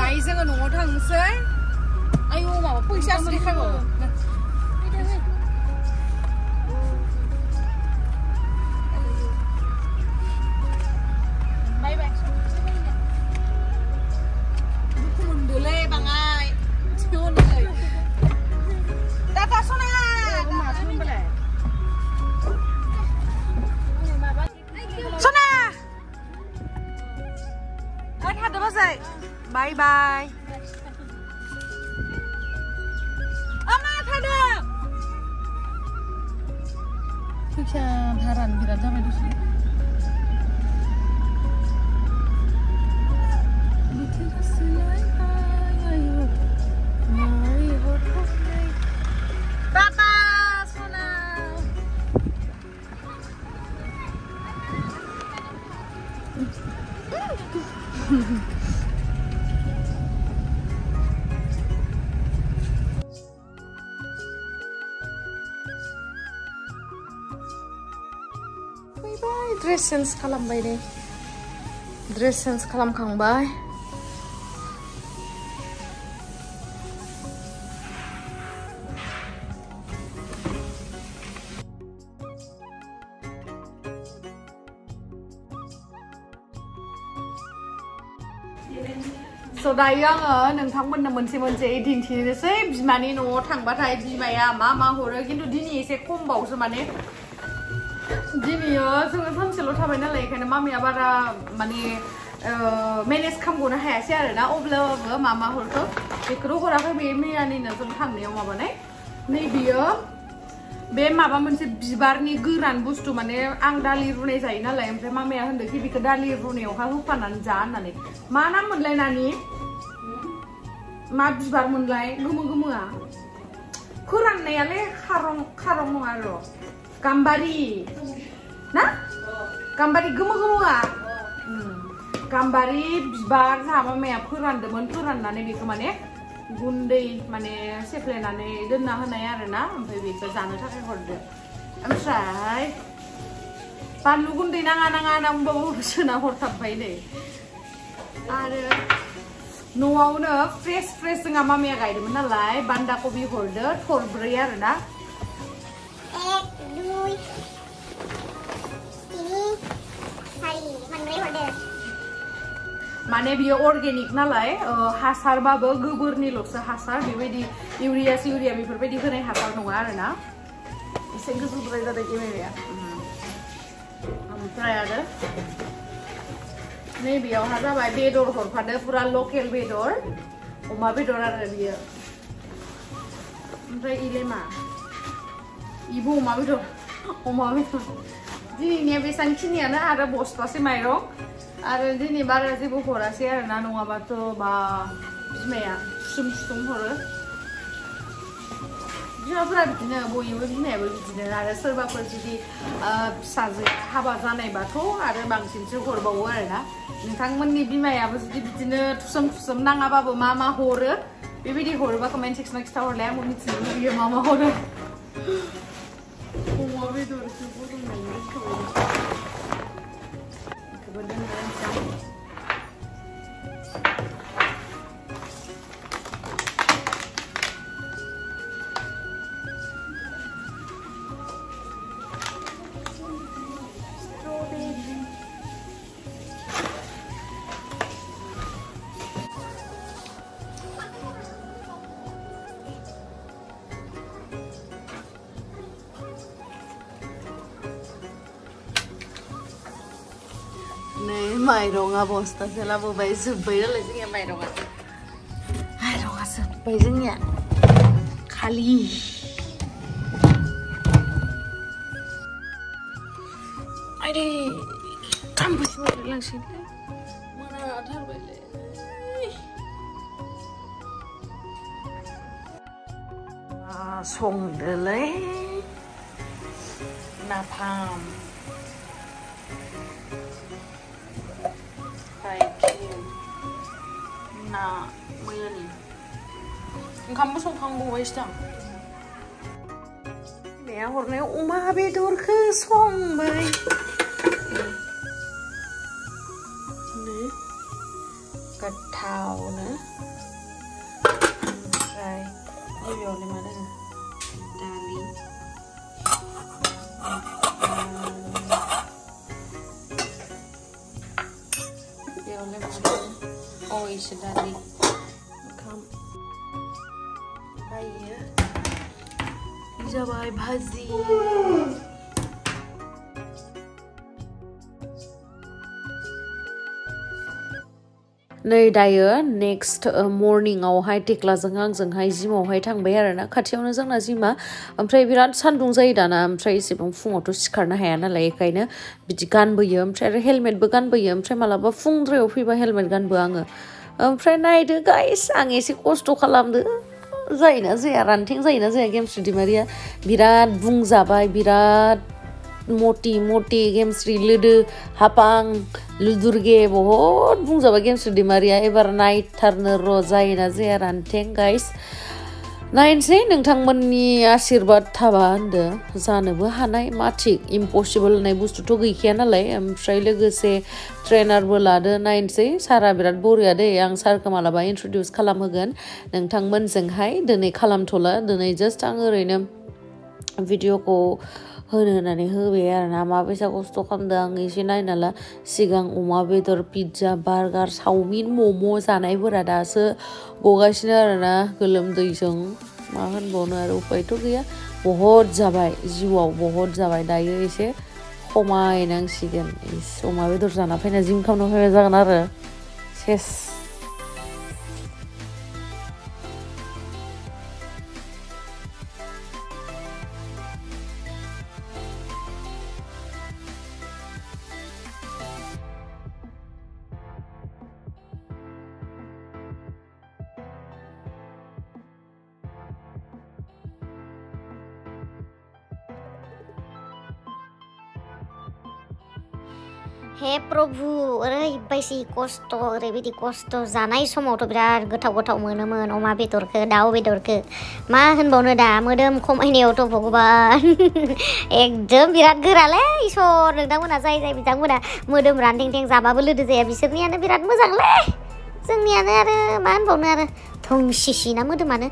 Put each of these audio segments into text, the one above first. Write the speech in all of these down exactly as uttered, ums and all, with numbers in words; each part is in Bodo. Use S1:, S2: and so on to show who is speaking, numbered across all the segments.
S1: दायो जोङो न'आव थांसै आयौ माबा फैसासो देखायबावो बाय बाय दुखु मोनदोलै बाङाय सोनै दादा सना सना ओइ थादो बाजै बाय बाय अमा थादो फैसा भारानो बिराद जाबाय दसे Papa, Sona. Bye bye. Dress sense khalambai deh. Dress sense khalamkangbai. So dayo ang nangthangman na monse monse dintinोसै बिमानि न'आव थांबाथाय बिमाया मा मा हरो खिन्थु दिनै एसे खमबावसो माने दिनैयो जोङो सानसेल' थाबाय नालाय ओंखायनो मामिया बारा माने मेनेज खालामग'नो हायासै आरोना अब्लाबो मा मा हरखो बेखौथ' हराखै बे मैयानिनो जों थांनायाव माबानाय नै बियो बे माबा मोनसे बिबारनि गोरान बुस्थु माने आं दालि रुनाय जायो नालाय ओमफ्राय मामिया होनदों कि बेखौ दालि रुनायावहा होफानानै जा होननानै मा नाम मोनलाय नानि मा बिबार मोनलाय गोमो गोमोआ फोराननायालाय खारं खारं नङा र' गाम्बारि ना गाम्बारि गोमो गोमोआ गाम्बारि बिबार जोंहा मामिया फोरानदोंमोन फोराननानै बेखौ माने गुन्दै माने सेफ्लेनानै दोनना होनाय आरोना ओमफ्राय बेखौ जानो थाखाय हरदो ओमफ्राय बानलु गुन्दै नाङा नाङा होनना बुंबाबो सोना हरथाबबाय नै आरो न'आवनो फ्रेश फ्रेश जोंहा मामिया गायदोंमोन नालाय बान्दा कबि हरदो थरब्रै आरोना एक दुइ तिनि सारि मोनब्रै हरदो माने बियो अर्गेनिक नालाय हासारबाबो गोबोरनिल'सो हासार बेबायदि इउरिया सिउरिया बेफोरबायदि होनाय हासार नङा आरोना एसे गोजौद्राय जादों केमेराया ओमफ्राय आरो नै बेयावहा जाबाय बेदर हरफादो पुरा लकेल बेदर अमा बेदर आरो बियो ओमफ्राय इले मा इबो अमा बेदर अमा बेदर दिनैनिया बेसांखिनियानो आरो बस्थासे माइरं आरो दिनै बारा जेबो हरासै आरोना नङाबाथ' बा बिमाया सुम सुम हरो बिमाफोरा बिदिनो बयबो बिमायाबो बिदिनो आरो सोरबाफोर जुदि फिसाजो हाबा जानायबाथ' आरो बांसिनसो हरबावो आरोना नोंथांमोननि बिमायाबो जुदि बिदिनो थुसोम थुसोम नाङाबाबो मा मा हरो बेबायदि हरोबा कमेन्ट सेक्सनाव खिथाहरलाय आंबो मिथिनो लुबैयो मा मा हरो अमा बेदरखौबो माइरंआ बस्थासे लाबोबाय जोब्बाय नालाय जोंनिया माइरंआ माइरंआ जोब्बाय जोंनिया खालि आइदै थाम्फैसो मोनलायलांसैलै मोनाथारबायलै संदोलै नाफाम ना मैयानि ओंखामबो संखांबावबायसो दां बिमाया हरनायाव अमा बेदरखौ संबाय गोथावनो ओमफ्राय गिबियावनो मा दङ दालि गिबियावनो मा दङ अ इसे दालि ओंखाम ओमफ्रायो जाबाय भाजी नै दायो नेक्स्ट मर्निंआवहाय टेक्लाजों आंजोंहाय जिमावहाय थांबाय आरोना खाथियावनो जोंना जिमा ओमफ्राय बिराद सान्दुं जायो दाना ओमफ्राय एसेबां फुङावथ' सिखारनो हाया नालाय बेखायनो बिदि गानबोयो ओमफ्राय आरो हेलमेटबो गानबोयो ओमफ्राय मालाबा फुंद्रायाव फैबा हेलमेट गानबो आङो ओमफ्राय नायदो गाइस आं एसे खस्थ' खालामदो जायोना जाया रानथें जायोना जाया गेमस्रि दैमारिया बिराद बुंजाबाय बिराद मटि मटि गेमस्रि लोदो हापां लुदुरगे बहुत बुंजाबाय गेमस्रि दैमारिया एबार नायथारनो र' जायोना जाया रानथें गाइस नायनोसै नोंथांमोननि आशीर्बाद थाबा होनदो जानोबो हानाय मा थिक इम्पसिबल होननाय बुस्थुथ' गैखाया नालाय ओमफ्राय लोगोसे ट्रेनारबो लादो नायनोसै सारा बिराद बरिया दै आं सारखौ मालाबा इन्ट्रडिउस खालामहोगोन नोंथांमोनजोंहाय दिनै खालामथ'ला दिनै जास्ट आं ओरैनो भिडिअखौ होनो होननानै होबाय आरोना माबायसा खस्थ' खालामदों आं एसे नायना ला सिगां अमा बेदर पिज्जा बार्गार चावमिन मम' जानायफोरा दासो गगासिनो आरोना गोलोमदैजों मा होनबावनो आरो उपायथ' गैया बहुत जाबाय जिउआव बहुत जाबाय दायो एसे खमायनांसिगोन अमा बेदर जाना फैना जिम खालामनो फैबा जागोन आरो सेस
S2: हे प्रभु ओरैबायसि खस्थ' ओरैबायदि खस्थ' जानाय समावथ' बिराद गोथाव गोथाव मोनोमोन अमा बेदरखौ दाउ बेदरखौ मा होनबावनो दा मोदोम खमायनायावथ' भगबान एकदम बिराद गोरालै इसोर नोंथांमोना जाय जाय बिथांमोना मोदोम रानथें जाबाबो लोदो जाया बिसोरनियानो बिराद मोजांलै जोंनियानो आरो मा होनबावनो आरो धंसिसिना मोदोमानो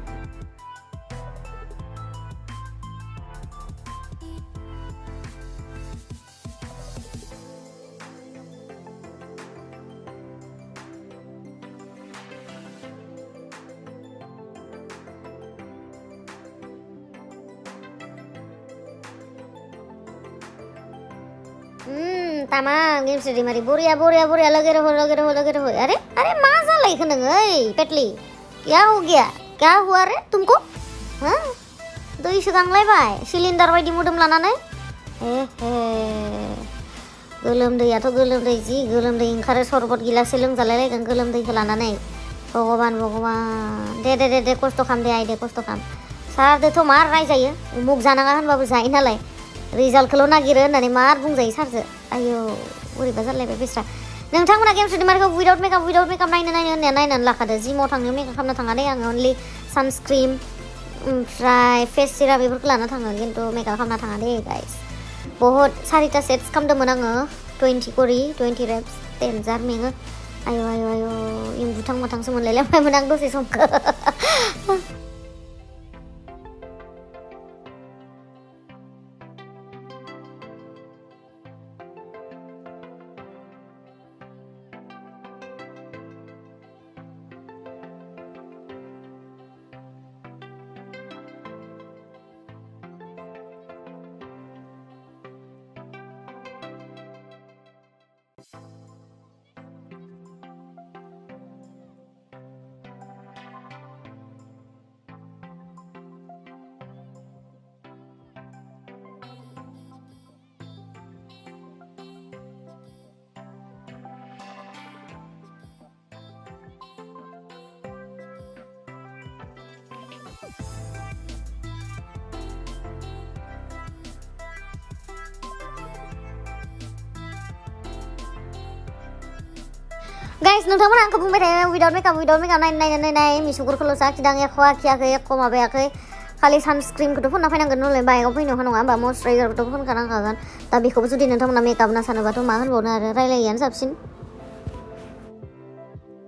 S2: Hmm, tamang game sedih mari boria boria boria lagi रहो लगे रहो लगे रहो अरे अरे माँ साला इखन नंगे पेटली क्या हो गया क्या हुआ रे तुमको हाँ तो इस गंगलाई बाय सिलिंडर बाय दिमुदम लाना नहीं हे हे गोलोमदै याथ' गोलोमदै जि गोलोमदै ओंखारो सरबत गिलासे लोंजालायलायगोन गोलोमदैखौ लानानै भगवान भगवान दे दे दे दे खस्थ' खाम दे आइ दे खस्थ' खाम सारदोथ' मार रायजायो उमुक जानाङा होनबाबो जायो नालाय रिजाल्टखौल' नागिरो होननानै मार बुंजायो सारजो आयौ बोरैबा जालायबाय बेस्रा नोंथांमोना गेम स्टुडिअ मारखौ उइदाउट मेकआप उइदाउट मेकआप नायनो नायनो होननाया नायनानै लाखादो जिमाव थांनो मेकआप खालामनो थाङा दे आङो अनलि सानस्क्रिन ओमफ्राय फेस सिराम बेफोरखौ लाना थाङो खिन्थु मेकआप खालामना थाङा दे गाइस बहुत सारिता सेट्स खालामदोंमोन आङो टुवेन्टि करि टुवेन्टि रेप्स डेन्जार मेङो आयौ आयौ आयौ बुथां बुथांसो मोनलायलायबायमोन आं दसे समखौ Guys, nontonnya aku bumbet ya, without makeup, without makeup, naik naik naik naik, misukur kalau sakit dang ya, kuah kia kia, koma be ya, kali sunscreen kudu pun apa yang gak nol lebay, aku punya nong nggak, moisturizer kudu pun kadang kadang, tapi kau betul di nonton makeup, nasa nabatu makan, bona rai layan sabsin.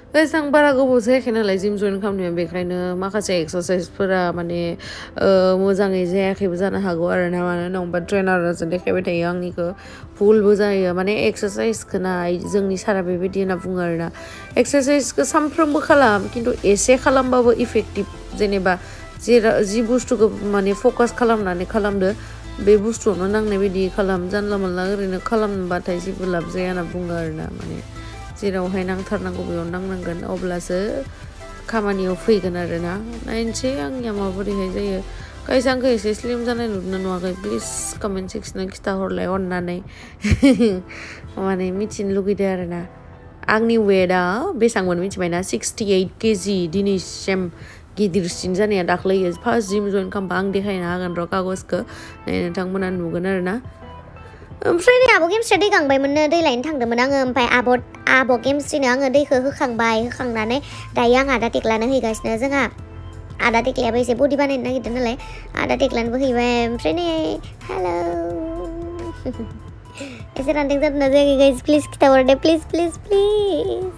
S1: Guys आं बारा गोबाव जायाखै नालाय जिम जइन खालामनाया बेखायनो माखासे एक्सारसाइसफोरा माने मोजाङै जायाखैबो जानो हागौ आरो ना मानो होनबा ट्रेनारासो देखायबाय थायो आंनिखौ भुलबो जायो माने एक्सारसाइसखौ ना जोंनि सारा बेबायदि होनना बुङो आरो ना एक्सारसाइसखौ सानफ्रोमबो खालाम खिन्थु एसे खालामबाबो इफेक्टिभ जेनेबा जेराव जि बुस्थुखौ माने फकास खालामनानै खालामदो बे बुस्थुआवनो नांनाय बायदि खालाम जानला मोनला ओरैनो खालामबाथाय जेबो लाब जाया होनना बुङो आरो ना माने जेरावहाय नांथारनांगौ बेयाव नांनांगोन अब्लासो खामानियाव फैगोन आरो ना नायनोसै आंनिया माबोरैहाय जायो गाइस आंखौ एसे स्लिम जानाय नुदोंना नुवाखै प्लिज कमेन्ट सेक्सनाव खिथाहरलाय अननानै माने मिथिनो लुगैदों आरो ना आंनि वेटआ बेसेबांमोन मिथिबायना सिक्सटि एइट केजि दिनैसिम गिदिरसिन जानाया दाख्लैयो फार्स्ट जिम जइन खालामबा आं देखायनो हागोन र' कागजखौ नोंथांमोना नुगोन आरो ना
S2: ओमफ्राय नै आब' गेमस्रिया दै गांबायमोननो दै लायनो थांदोंमोन आङो ओमफ्राय आब' आब' गेमस्रिनो आङो दैखौ होखांबाय होखांनानै दायो आं आदा टेक्लानो हैगासिनो जोंहा आदा टेक्लायाबो एसे बडि बानायनो नागिरदों नालाय आदा टेक्लानोबो हैबाय ओमफ्राय नै हेलौ एसे रानदों जादोंना जायाखै गाइस प्लिज खिथाहर दे प्लिज प्लिज प्लिज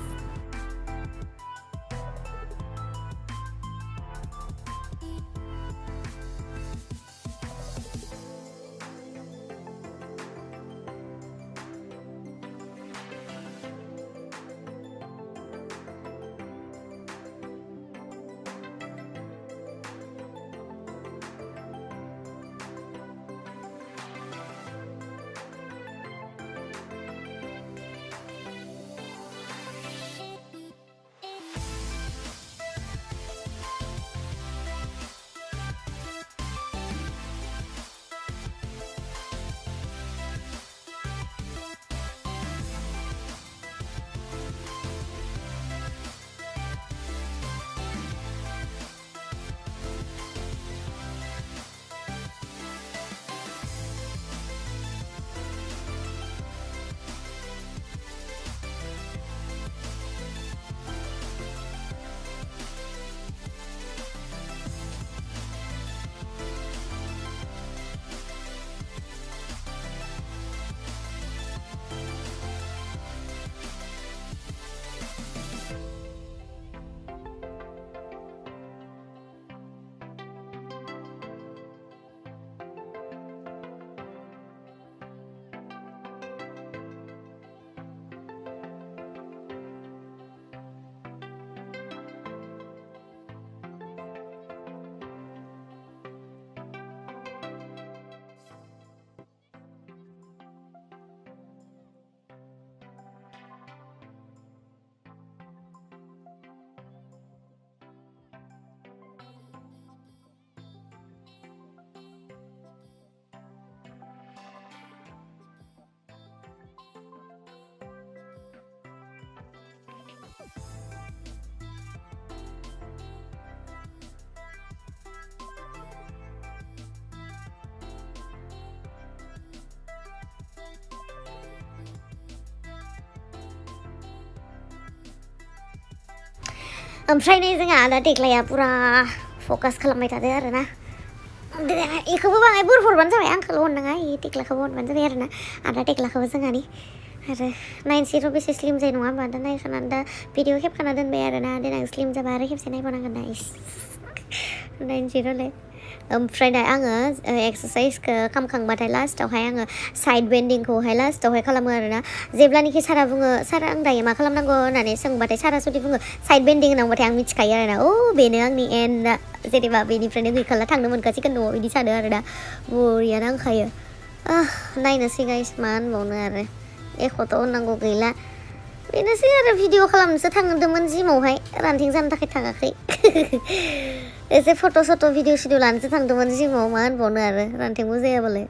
S2: ओमफ्राय नै जोंहा आदा टेक्लाया पुरा फकास खालामबाय थादों आरो ना इखौबो बाङाय बुर हरबानो जाबाय आंखौल' हरनाङा इ टेक्लाखौबो हरबानो जाबाय आरो ना आदा टेक्लाखौबो जोंहानि आरो नायनोसै र' बेसे स्लिम जायो नङा होमबा दा नायखानानै दा भिडिअ खेबखाना दोनबाय आरो ना देनां स्लिम जाबा आरो खेबसे नायबावनांगोन ना इस नायनोसै र'लाय ओमफ्राय दा आङो एक्सारसाइसखौ खालामखांबाथाय लास्टावहाय आङो साइड बेन्डिंखौहाय लास्टावहाय खालामो आरो ना जेब्लानोखि सारा बुङो सारा आं दायो मा खालामनांगौ होननानै सोंबाथाय सारा जुदि बुङो साइड बेन्डिं होनांबाथाय आं मिथिखायो आरो ना अ बेनो आंनि एन्डआ जेनेबा बेनिफ्रायनो गैखाला थांनो मोनखासिगोन न'आव बिदि सानो आरो ना बरिया नांखायो नायनोसै गाइस मा होनबावनो आरो एख'थ' होननांगौ गैला बेनोसै आरो भिडिअ खालामनोसो थांदोंमोन जिमावहाय रानथिं जानो थाखाय थाङाखै एसे फट' सट' भिडिअ सिडिअ लानोसो थांदोंमोन जिमाव मा होनबावनो आरो रानथिंबो जायाबालाय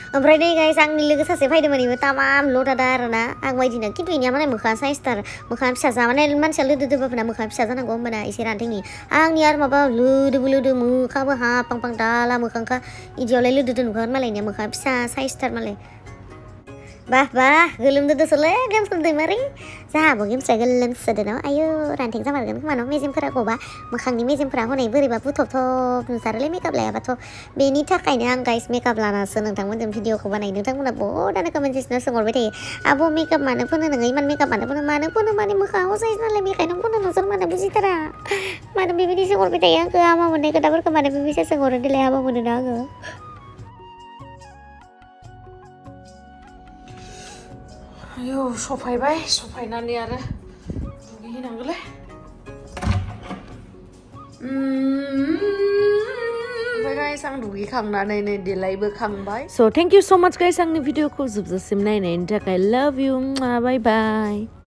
S2: ओमफ्राय नै गाइस आंनि लोगो सासे फैदोंमोन इबो तामाम लदादा आरोना आं बायदिनो खिन्थु इनिया माने मोखाङा साइसथार मोखाङा फिसा जा माने मानसिया लोदोदोबाफोरना मोखाङा फिसा जानांगौ होमबाना एसे रानथोंनि आंनि आरो माबा लोदोबो लोदो मोखाङाबो हा पां पां दाला मोखांखा इदियावलाय लोदोदो नुखागोन मालायनिया मोखाङा फिसा साइसथार मालाय bah bah गोलोमदों दसले गेमसोदों मारै जाहाबो गेमसा गोलोमसोदों आयु रानथें जामारगोन खोमा न' मेजेमफोरा गबा मोखांनि मेजेमफोरा हनै बोरैबा बुथबथब नुथारोलै मेकआप लायाबाथ' बेनि थाखायनो आं गाइस मेकआप लानासो नोंथांमोनजों भिडिअखौ बानाय नोंथांमोना बहुदानो कमेन्ट सेक्सनाव सोंहरबाय थायो आब' मेकआप मानो फोनो नोङो इमान मेकआप मानो फोनो मानो फोनो माने मोखाङाव साइज नालाय बेखायनो फोनो नोंसोर मानो बुजिथारा मानो बेबायदि सोंहरबाय थायो आंखौ हामा मोननाय खोथाफोरखौ मानो बेबायदि सोंहरो देलाय हामा मोनोना आङो
S1: आयौ सफायबाय सफायनानै आरो दुगैहैनांगौलै ओमफ्राय गाइस आं दुगैखांनानै नै देलायबोखांबाय स' थेंक इउ स' माच गाइस आंनि भिडिअखौ जोबजासिम नायनायनि थाखाय लाभ इउ बाय बाय